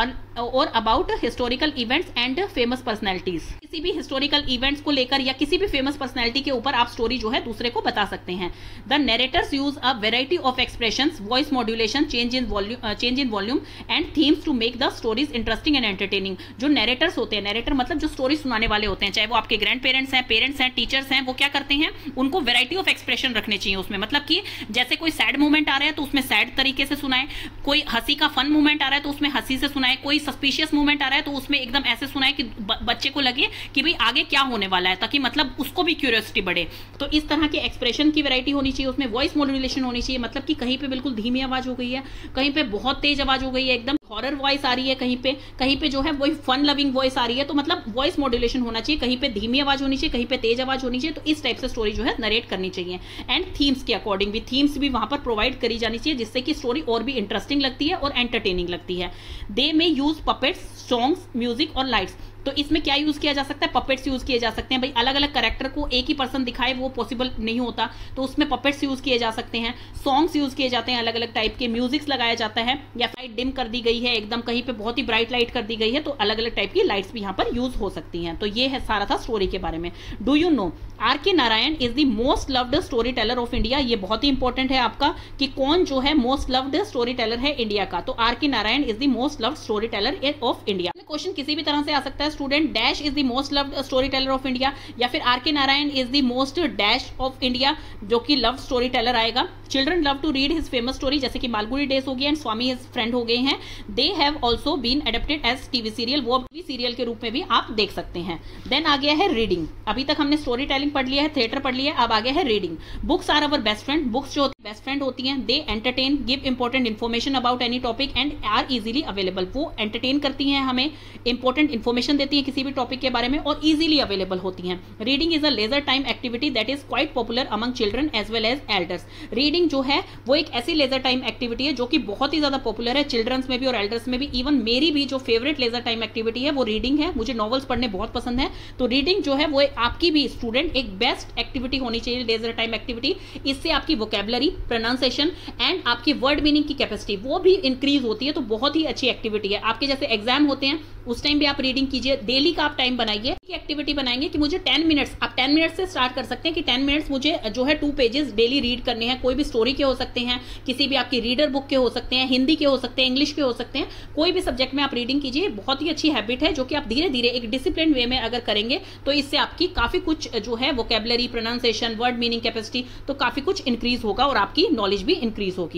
और about historical events and famous personalities. किसी भी हिस्टोरिकल इवेंट्स को लेकर या किसी भी फेमस पर्सनैलिटी के ऊपर आप स्टोरी जो है दूसरे को बता सकते हैं। The narrators use a variety of expressions, voice modulation, change in volume change in volume and themes to make the stories interesting and entertaining. जो नरेटर्स होते हैं, नरेटर मतलब जो स्टोरी सुनाने वाले होते हैं, चाहे वो आपके ग्रैंड पेरेंट्स हैं, पेरेंट्स हैं, टीचर्स हैं, वो क्या करते हैं, उनको वेराइटी ऑफ एक्सप्रेशन रखने चाहिए उसमें। मतलब कि जैसे कोई सैड मोमेंट आ रहा है तो उसमें सैड तरीके से सुनाए, कोई हंसी का फन मोमेंट आ रहा है तो उसमें हंसी से सुनाए, कोई सस्पिशियस मोमेंट आ रहा है तो उसमें एकदम ऐसे सुनाए कि बच्चे को लगे कि भाई आगे क्या होने वाला है, ताकि मतलब उसको भी क्यूरियोसिटी बढ़े। तो इस तरह के एक्सप्रेशन की वैरायटी होनी चाहिए उसमें। वॉइस मॉड्यूलेशन होनी चाहिए, मतलब कि कहीं पे बिल्कुल धीमी आवाज हो गई है, कहीं पे बहुत तेज आवाज हो गई है, एकदम हॉरर वॉइस आ रही है, कहीं पे कहीं पे जो है वही फन लविंग वॉइस आ रही है। तो मतलब वॉइस मॉड्यूलेशन होना चाहिए, कहीं पे धीमी आवाज होनी चाहिए, कहीं पे तेज आवाज होनी चाहिए। तो इस टाइप से स्टोरी जो है नरेट करनी चाहिए। एंड थीम्स के अकॉर्डिंग भी थीम्स भी वहां पर प्रोवाइड करी जानी चाहिए, जिससे कि स्टोरी और भी इंटरेस्टिंग लगती है और एंटरटेनिंग लगती है। They may use puppets, songs, music और लाइट्स। तो इसमें क्या यूज किया जा सकता है, पपेट्स यूज किए जा सकते हैं। भाई अलग अलग कैरेक्टर को एक ही पर्सन दिखाए वो पॉसिबल नहीं होता, तो उसमें पपेट्स यूज किए जा सकते हैं। सॉन्ग्स यूज किए जाते हैं अलग अलग टाइप के, म्यूजिक्स लगाया जाता है, या लाइट डिम कर दी गई है एकदम, कहीं पे बहुत ही ब्राइट लाइट कर दी गई है, तो अलग अलग टाइप की लाइट्स भी यहाँ पर यूज हो सकती हैं। तो ये है सारा था स्टोरी के बारे में। Do you know R K Narayan is the most loved story teller of India. ये बहुत ही इंपॉर्टेंट है आपका कि कौन जो है मोस्ट लव्ड स्टोरी टेलर है इंडिया का। तो R K Narayan is the most loved story teller of India. Question किसी भी तरह से आ सकता है, student dash is the most loved story teller of India, या फिर R K Narayan is the most dash of India, जो कि लव्ड स्टोरी टेलर आएगा। Children love to read his famous story, जैसे कि मालगुडी डेज हो गया एंड स्वामी हिज फ्रेंड हो गए हैं। They have also been adapted as TV serial, वो टीवी सीरियल के रूप में भी आप देख सकते हैं। देन आ गया है रीडिंग। अभी तक हमने स्टोरी टेलिंग पढ़ लिया है, थिएटर पढ़ लिया है, अब आ गया है reading. Books are our best friend. Books जो बेस्ट फ्रेंड होती हैं, they entertain, give important information about any topic and are easily available. वो एंटरटेन करती हैं, हमें इंपॉर्टेंट इन्फॉर्मेशन देती हैं किसी भी टॉपिक के बारे में, और इजीली अवेलेबल होती हैं। Reading is a leisure time activity that is quite popular among children as well as elders. Reading जो है वो एक ऐसी लेजर टाइम एक्टिविटी है जो कि बहुत ही ज्यादा पॉपुलर है चिल्ड्रंस में भी और एल्डर्स में भी। इवन मेरी भी जो फेवरेट लेजर टाइम एक्टिविटी है वो रीडिंग है। मुझे नॉवेल्स पढ़ने बहुत पसंद है, तो रीडिंग जो है वो आपकी भी स्टूडेंट एक बेस्ट एक्टिविटी होनी चाहिए, लेजर टाइम एक्टिविटी। इससे आपकी वोकैबुलरी, प्रोनाउंसिएशन एंड आपकी वर्ड मीनिंग की कैपेसिटी वो भी इंक्रीज होती है। तो बहुत ही अच्छी एक्टिविटी है। आपके जैसे एग्जाम होते हैं उस टाइम भी आप रीडिंग कीजिए। डेली का आप टाइम बनाइए, एक्टिविटी बनाएंगे कि मुझे टेन मिनट्स, आप टेन मिनट्स से स्टार्ट कर सकते हैं कि टेन मिनट्स मुझे जो है टू पेजेस डेली रीड करने हैं। कोई भी स्टोरी के हो सकते हैं, किसी भी आपकी रीडर बुक के हो सकते हैं, हिंदी के हो सकते हैं, इंग्लिश के हो सकते हैं, कोई भी सब्जेक्ट में आप रीडिंग कीजिए। बहुत ही अच्छी हैबिट है जो कि आप धीरे धीरे एक डिसिप्लिन वे में अगर करेंगे तो इससे आपकी काफी कुछ जो है vocabulary, pronunciation, word meaning capacity, तो काफी कुछ इंक्रीज होगा और आपकी नॉलेज भी इंक्रीज होगी।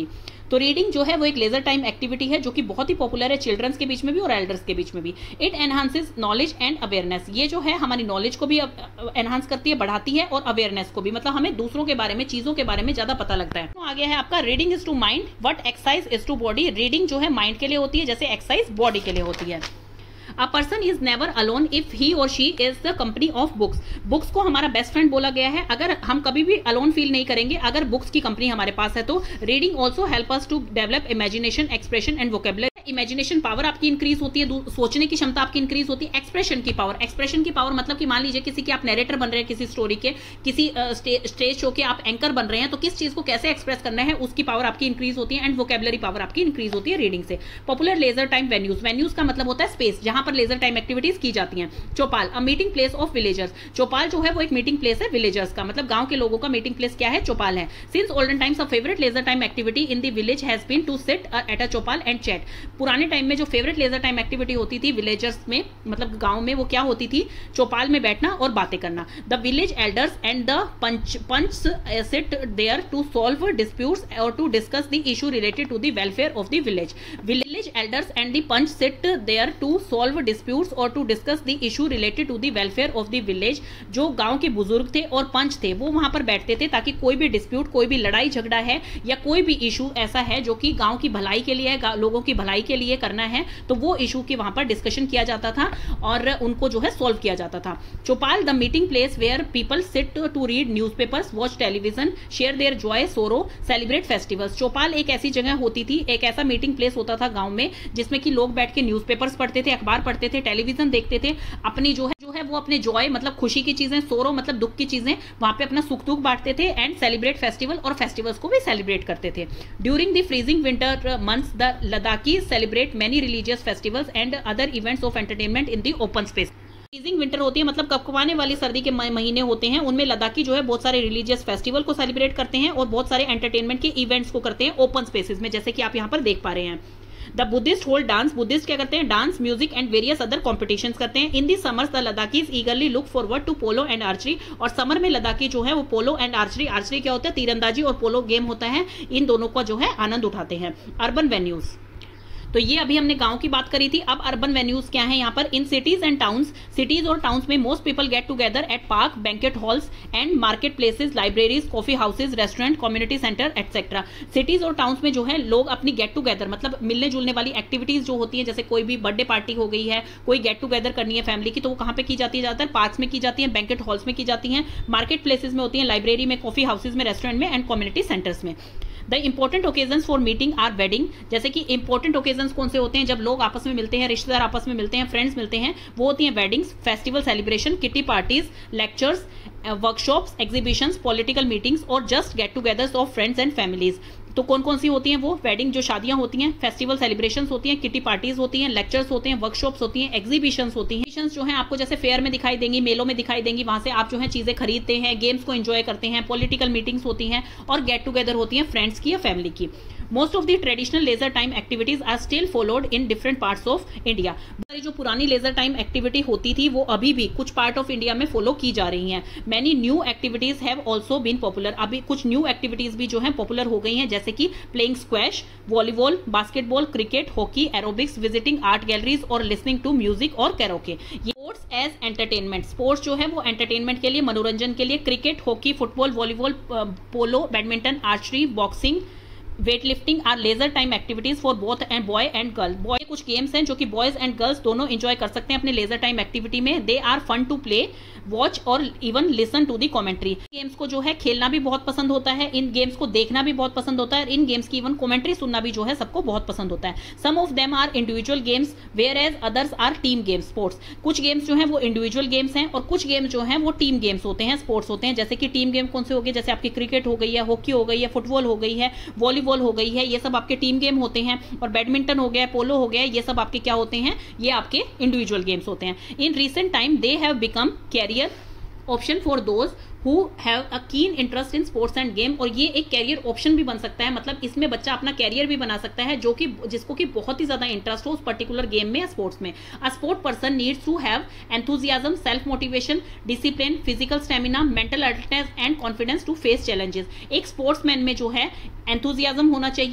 तो रीडिंग जो है वो एक लेजर टाइम एक्टिविटी है जो कि बहुत ही पॉपुलर है चिल्ड्रंस के बीच में भी और एल्डर्स के बीच में भी। It enhances knowledge and awareness, ये जो है हमारी नॉलेज को भी एनहांस करती है, बढ़ाती है, और अवेयरनेस को भी, मतलब हमें दूसरों के बारे में, चीजों के बारे में ज्यादा पता लगता है। तो आगे है आपका reading is to mind what exercise is to body. Reading जो है माइंड के लिए होती है जैसे एक्सरसाइज बॉडी के लिए होती है। A person is never alone if he or she is the company of books. Books को हमारा बेस्ट फ्रेंड बोला गया है। अगर हम कभी भी अलोन फील नहीं करेंगे अगर बुक्स की कंपनी हमारे पास है तो। Reading also help us to develop imagination, expression and vocabulary. Imagination power आपकी इंक्रीज होती है, सोचने की क्षमता आपकी इंक्रीज होती है। एक्सप्रेशन की पावर, एक्सप्रेशन की पावर मतलब कि मान लीजिए किसी के आप नरेटर बन रहे हैं, किसी स्टोरी के, किसी स्टेज शो के आप एंकर बन रहे हैं, तो किस चीज को कैसे एक्सप्रेस करना है उसकी पावर आपकी इंक्रीज होती है। एंड वोकेबुलरी पावर आपकी इंक्रीज होती है रीडिंग से। Popular leisure time venues, venues का मतलब होता है स्पेस जहां पर लेजर टाइम एक्टिविटीज की जाती हैं। Chaupal, a meeting place of villagers. चौपाल जो है वो एक मीटिंग प्लेस है विलेजर्स का, मतलब गांव के लोगों का मीटिंग प्लेस क्या है, चौपाल है। Since olden times a favourite leisure time activity in the village has been to sit at a chaupal and chat. पुराने टाइम में जो फेवरेट लेजर टाइम एक्टिविटी होती थी विलेजर्स में, मतलब गांव में, वो क्या होती थी, चौपाल में बैठना और बातें करना। The village elders and the panch panch sit there to solve disputes और to discuss the issue related to the welfare of the village. Village elders and the panch sit there to solve disputes और to discuss the issue related to the welfare of the village. जो गांव के बुजुर्ग थे और पंच थे वो वहां पर बैठते थे ताकि कोई भी डिस्प्यूट, कोई भी लड़ाई झगड़ा है या कोई भी इशू ऐसा है जो कि गांव की भलाई के लिए है, लोगों की भलाई के लिए करना है, तो वो इशू की वहां पर डिस्कशन किया जाता था और उनको जो है सॉल्व किया जाता था। Chaupal, the meeting place where people sit to read newspapers, watch television, share their joy, sorrow, celebrate festivals. चौपाल एक ऐसी जगह होती थी, एक ऐसा मीटिंग प्लेस होता था गांव में जिसमें कि लोग बैठ के न्यूज़पेपर्स पढ़ते थे, अखबार पढ़ते थे, टेलीविजन देखते थे, अपनी जो है जो है वो अपने जॉय मतलब खुशी की चीजें, सोरो मतलब दुख की चीजें, वहां पे अपना सुख दुख बांटते थे, एंड सेलिब्रेट फेस्टिवल, और फेस्टिवल्स को भी सेलिब्रेट करते थे। During the freezing winter months the Ladakhi celebrate many religious festivals and other events of entertainment in the open space. Freezing winter होती है मतलब कपकपाने वाली सर्दी के महीने होते हैं, उनमें लद्दाखी जो है बहुत सारे रिलीजियस फेस्टिवल को सेलिब्रेट करते हैं और बहुत सारे एंटरटेनमेंट के इवेंट्स को करते हैं ओपन स्पेसेस में, जैसे कि आप यहाँ पर देख पा रहे हैं। The Buddhist hold dance, Buddhist क्या करते हैं, dance, music and various other competitions करते हैं। In the summers the Ladakhis eagerly look forward to polo and archery. और समर में लद्दाखी जो है वो पोलो एंड आर्चरी, आर्चरी क्या होता है, तीरंदाजी, और पोलो गेम होता है, इन दोनों का जो है आनंद उठाते हैं। अर्बन वेन्यूज, तो ये अभी हमने गांव की बात करी थी, अब अर्बन वेन्यूज क्या है यहाँ पर। In cities and towns, cities और टाउन्स में most people get together at park, banquet halls and market places, libraries, coffee houses, restaurant, community centre etcetera. Cities और टाउन्स में जो है लोग अपनी गेट टुगेदर मतलब मिलने जुलने वाली एक्टिविटीज जो होती है, जैसे कोई भी बर्थडे पार्टी हो गई है, कोई गेट टुगेदर करनी है फैमिली की, तो वो कहाँ पे की जाती है, ज्यादातर पार्क्स में की जाती है, बैंकेट हॉल्स में की जाती है, मार्केट प्लेसेस में होती है, लाइब्रेरी में, कॉफी हाउसेज में, रेस्टोरेंट में एंड कम्युनिटी सेंटर्स में। The important occasions for meeting are wedding, जैसे कि इंपॉर्टेंट ओकेजन्स कौन से होते हैं, जब लोग आपस में मिलते हैं, रिश्तेदार आपस में मिलते हैं, फ्रेंड्स मिलते हैं, वो होती हैं weddings, festival celebration, kitty parties, lectures, workshops, exhibitions, political meetings और just get togethers of friends and families. तो कौन कौन सी होती हैं वो, वेडिंग जो शादियां होती हैं, फेस्टिवल सेलिब्रेशंस होती हैं, किटी पार्टीज होती हैं, लेक्चर्स होते हैं, वर्कशॉप्स होती हैं, एग्जीबिशंस होती हैं। एग्जीबिशंस जो हैं आपको जैसे फेयर में दिखाई देंगी, मेलों में दिखाई देंगी, वहां से आप जो है चीजें खरीदते हैं, गेम्स को एंजॉय करते हैं, पॉलिटिकल मीटिंग्स होती हैं और गेट टुगेदर होती हैं फ्रेंड्स की या फैमिली की। Most of the traditional leisure time activities are still followed in different parts of India. जो पुरानी लेजर टाइम एक्टिविटी होती थी वो अभी भी कुछ पार्ट ऑफ इंडिया में फॉलो की जा रही हैं। Many new activities have also been popular, अभी कुछ न्यू एक्टिविटीज भी जो है पॉपुलर हो गई हैं, जैसे कि playing squash, volleyball, basketball, cricket, hockey, aerobics, visiting art galleries और लिसनिंग टू म्यूजिक और karaoke. Sports as entertainment, sports जो है वो एंटरटेनमेंट के लिए, मनोरंजन के लिए, cricket, hockey, football, volleyball, polo, badminton, archery, boxing, weight lifting are leisure time activities for both and boy and girl. Boy कुछ गेम्स हैं जो कि बॉयज एंड गर्ल्स दोनों एंजॉय कर सकते हैं अपने लेजर टाइम एक्टिविटी में। They are fun to play, watch और even listen to the commentary. Games को जो है खेलना भी बहुत पसंद होता है, इन गेम्स को देखना भी बहुत पसंद होता है, इन गेम्स की इवन कमेंट्री सुनना भी जो है सबको बहुत पसंद होता है। Some of them are individual games where as others are team games sports. कुछ गेम्स जो है वो इंडिविजुअल गेम्स हैं और कुछ गेम्स जो है वो टीम गेम्स होते हैं, स्पोर्ट्स होते हैं। जैसे कि टीम गेम कौन से हो गए, जैसे आपकी क्रिकेट हो गई है, हॉकी हो गई है, फुटबॉल हो गई है, वॉलीबॉल हो गई है, ये सब आपके टीम गेम होते हैं। और बैडमिंटन हो गया, पोलो हो गया, ये सब आपके क्या होते हैं, ये आपके इंडिविजुअल गेम्स होते हैं। In recent time they have become career option for those who have a keen interest in sports and game. और ये एक कैरियर ऑप्शन भी बन सकता है, मतलब इसमें बच्चा अपना कैरियर भी बना सकता है जो कि जिसको कि बहुत ही ज्यादा इंटरेस्ट हो उस पर्टिकुलर गेम में या स्पोर्ट्स में। A sport person needs to have enthusiasm, self motivation, discipline, physical stamina, mental alertness and confidence to face challenges. एक स्पोर्ट्समैन में जो है एंथुजियाज्म होना चाहिए,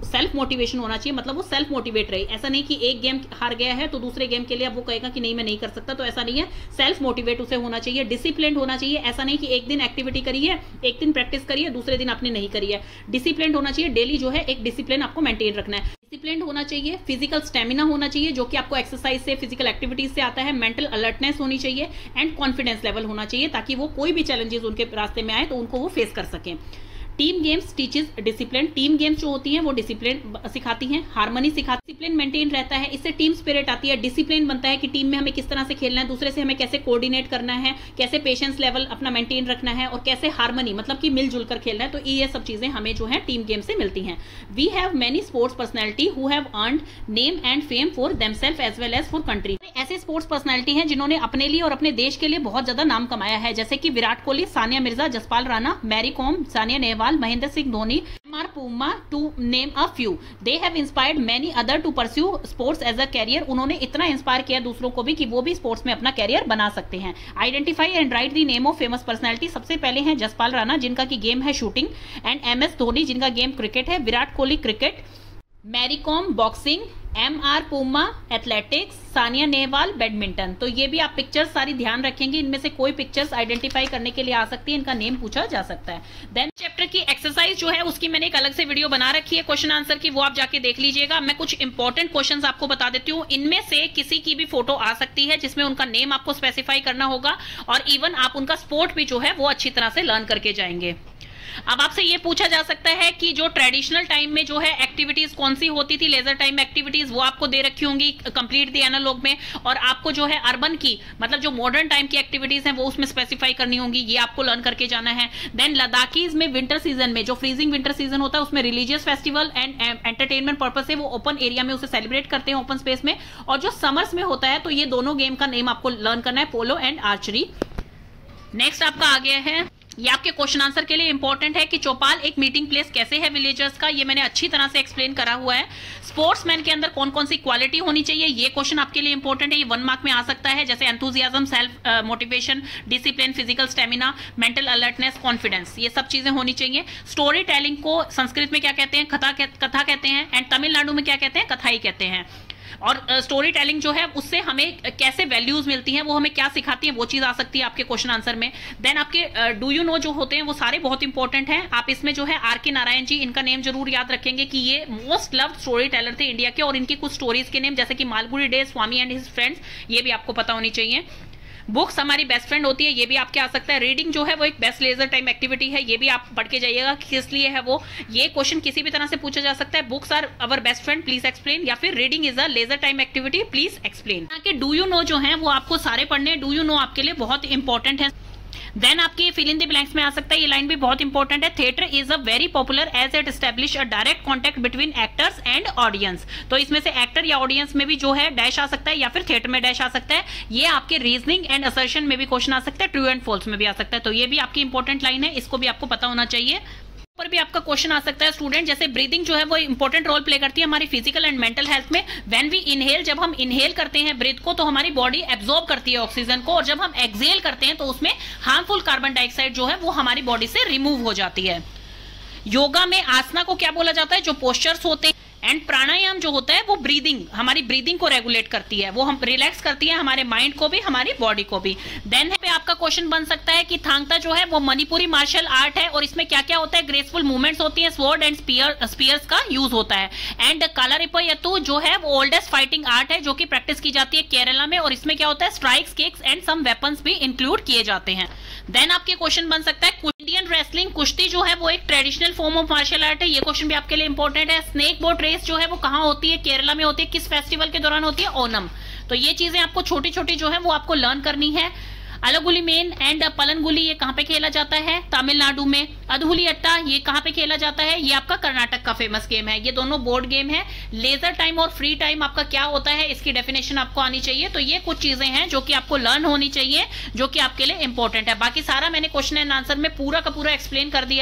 सेल्फ मोटिवेशन होना चाहिए, मतलब वो सेल्फ मोटिवेट रहे। ऐसा नहीं कि एक गेम हार गया है तो दूसरे गेम के लिए अब वो कहेगा कि नहीं मैं नहीं कर सकता, तो ऐसा नहीं है। सेल्फ मोटिवेट उसे होना चाहिए, डिसिप्लिन होना चाहिए। ऐसा नहीं कि एक दिन एक्टिविटी करी है, एक दिन प्रैक्टिस करी है, दूसरे दिन आपने नहीं करी है। डिसिप्लिन होना चाहिए, डेली जो है एक डिसिप्लिन आपको मेंटेन रखना है। डिसिप्लिन होना चाहिए, फिजिकल स्टेमिना होना चाहिए जो कि आपको एक्सरसाइज से, फिजिकल एक्टिविटीज से आता है। मेंटल अलर्टनेस होनी चाहिए एंड कॉन्फिडेंस लेवल होना चाहिए, ताकि वो कोई भी चैलेंजेस उनके रास्ते में आए तो उनको वो फेस कर सकें। Team games teaches discipline, team games जो होती हैं वो डिसिप्लिन सिखाती हैं, हार्मनी सिखाती, डिसिप्लिन मेंटेन रहता है, इससे टीम स्पिरिट आती है, डिसिप्लिन बनता है कि टीम में हमें किस तरह से खेलना है, दूसरे से हमें कैसे कोऑर्डिनेट करना है, कैसे पेशेंस लेवल अपना मेंटेन रखना है, और कैसे हार्मनी मतलब कि मिलजुल कर खेलना है। तो ये सब चीजें हमें जो है टीम गेम से मिलती हैं। We have many sports personality who have earned name and fame for themselves as well as for country. ऐसे स्पोर्ट्स पर्सनैलिटी हैं जिन्होंने अपने लिए और अपने देश के लिए बहुत ज्यादा नाम कमाया है, जैसे कि Virat Kohli, Sania Mirza, Jaspal Rana, Mary Kom, Sania Nehwal, Mahendra Singh Dhoni, Amar Puma, to name a few. They have inspired many other to pursue sports as a career. उन्होंने इतना इंस्पायर किया दूसरों को भी कि वो भी स्पोर्ट्स में अपना कैरियर बना सकते हैं। Identify and write the name of famous personality. सबसे पहले हैं जसपाल राणा जिनका की गेम है shooting, and M S Dhoni जिनका गेम क्रिकेट है, Virat Kohli cricket, Mary Kom boxing, M R पुमा एथलेटिक्स, सानिया नेहवाल बैडमिंटन। तो ये भी आप पिक्चर्स सारी ध्यान रखेंगे, इनमें से कोई पिक्चर्स आइडेंटिफाई करने के लिए आ सकती है, इनका नेम पूछा जा सकता है। देन चैप्टर की एक्सरसाइज जो है उसकी मैंने एक अलग से वीडियो बना रखी है क्वेश्चन आंसर की, वो आप जाके देख लीजिएगा। मैं कुछ इंपॉर्टेंट क्वेश्चंस आपको बता देती हूँ, इनमें से किसी की भी फोटो आ सकती है जिसमें उनका नेम आपको स्पेसिफाई करना होगा, और इवन आप उनका स्पोर्ट भी जो है वो अच्छी तरह से लर्न करके जाएंगे। अब आपसे ये पूछा जा सकता है कि जो ट्रेडिशनल टाइम में जो है एक्टिविटीज कौन सी होती थी, लेजर टाइम एक्टिविटीज, वो आपको दे रखी होंगी कंप्लीट द एनालॉग में, और आपको जो है अर्बन की मतलब जो मॉडर्न टाइम की एक्टिविटीज हैं वो उसमें स्पेसिफाई करनी होंगी, ये आपको लर्न करके जाना है। देन लद्दाखीज में विंटर सीजन में जो फ्रीजिंग विंटर सीजन होता है उसमें religious festival and entertainment purpose से वो ओपन एरिया में उसे सेलिब्रेट करते हैं, ओपन स्पेस में। और जो समर्स में होता है तो ये दोनों गेम का नेम आपको लर्न करना है, पोलो एंड आर्चरी। नेक्स्ट आपका आ गया है, ये आपके क्वेश्चन आंसर के लिए इंपॉर्टेंट है कि चौपाल एक मीटिंग प्लेस कैसे है विलेजर्स का, ये मैंने अच्छी तरह से एक्सप्लेन करा हुआ है। स्पोर्ट्समैन के अंदर कौन कौन सी क्वालिटी होनी चाहिए, ये क्वेश्चन आपके लिए इंपॉर्टेंट है, ये वन मार्क में आ सकता है, जैसे enthusiasm, self motivation, discipline, physical stamina, mental alertness, confidence, ये सब चीजें होनी चाहिए। स्टोरी टेलिंग को संस्कृत में क्या कहते हैं, कथा कथा कहते हैं, एंड तमिलनाडु में क्या कहते हैं, कथाई कहते हैं। और स्टोरी uh, टेलिंग जो है उससे हमें कैसे वैल्यूज मिलती हैं, वो हमें क्या सिखाती है, वो चीज आ सकती है आपके क्वेश्चन आंसर में। देन आपके डू यू नो जो होते हैं वो सारे बहुत इंपॉर्टेंट हैं। आप इसमें जो है आर के नारायण जी, इनका नेम जरूर याद रखेंगे कि ये मोस्ट लव्ड स्टोरी टेलर थे इंडिया के, और इनकी कुछ स्टोरीज के नेम जैसे कि Malgudi days, Swami and his friends, ये भी आपको पता होनी चाहिए। बुक्स हमारी बेस्ट फ्रेंड होती है, ये भी आपके आ सकता है। रीडिंग जो है वो एक बेस्ट लेजर टाइम एक्टिविटी है, ये भी आप पढ़ के जाइएगा कि किस लिए है वो। ये क्वेश्चन किसी भी तरह से पूछा जा सकता है, books are our best friend please explain, या फिर reading is a leisure time activity please explain. के डू यू नो जो है वो आपको सारे पढ़ने, डू यू नो आपके लिए बहुत इंपॉर्टेंट है। देन आपकी फिल इन द ब्लैंक्स में आ सकता है, ये लाइन भी बहुत इंपॉर्टेंट है, theatre is a very popular as it establish a direct contact between actors and audience. तो इसमें से एक्टर या ऑडियंस में भी जो है डैश आ सकता है, या फिर थिएटर में डैश आ सकता है। ये आपके रीजनिंग एंड असर्शन में भी क्वेश्चन आ सकता है, ट्रू एंड फॉल्स में भी आ सकता है। तो ये भी आपकी इंपॉर्टेंट लाइन है, इसको भी आपको पता होना चाहिए। पर भी आपका क्वेश्चन आ सकता है स्टूडेंट, जैसे ब्रीदिंग जो है वो इंपॉर्टेंट रोल प्ले करती है हमारी फिजिकल एंड मेंटल हेल्थ में। व्हेन वी इनहेल, जब हम इनहेल करते हैं ब्रीथ को तो हमारी बॉडी एब्जॉर्ब करती है ऑक्सीजन को, और जब हम एक्सहेल करते हैं तो उसमें हार्मफुल कार्बन डाइऑक्साइड जो है वो हमारी बॉडी से रिमूव हो जाती है। योगा में आसना को क्या बोला जाता है, जो पोस्चर्स होते हैं। एंड प्राणायाम जो होता है वो ब्रीदिंग, हमारी ब्रीदिंग को रेगुलेट करती है, वो हम रिलैक्स करती है हमारे माइंड को भी, हमारी बॉडी को भी। देन पे आपका क्वेश्चन बन सकता है कि थांगता जो है वो मणिपुरी मार्शल आर्ट है, और इसमें क्या क्या होता है, ग्रेसफुल मूवमेंट्स होती है, स्वॉर्ड एंड स्पीयर स्पीयर्स का यूज होता है। एंड कालारिपयतु जो है वो ओल्डेस्ट फाइटिंग आर्ट है जो कि प्रैक्टिस की जाती है केरला में, और इसमें क्या होता है, strikes, kicks and some weapons भी इंक्लूड किए जाते हैं। देन आपके क्वेश्चन बन सकता है इंडियन रेसलिंग, कुश्ती जो है वो एक traditional form of martial art है, ये क्वेश्चन भी आपके लिए इंपॉर्टेंट है। स्नेक बोट रेस जो है वो कहाँ होती है, केरला में होती है, किस फेस्टिवल के दौरान होती है, ओनम। तो ये चीजें आपको छोटी छोटी जो है वो आपको लर्न करनी है। अलगुली मेन एंड पलनगुली ये कहाँ पे खेला जाता है, तमिलनाडु में। अधूली अट्टा ये कहाँ पे खेला जाता है, ये आपका कर्नाटक का फेमस गेम है। ये दोनों बोर्ड गेम है। लेजर टाइम और फ्री टाइम आपका क्या होता है, इसकी डेफिनेशन आपको आनी चाहिए। तो ये कुछ चीजें हैं जो कि आपको लर्न होनी चाहिए, जो कि आपके लिए इंपॉर्टेंट है। बाकी सारा मैंने क्वेश्चन एंड आंसर में पूरा का पूरा एक्सप्लेन कर दिया।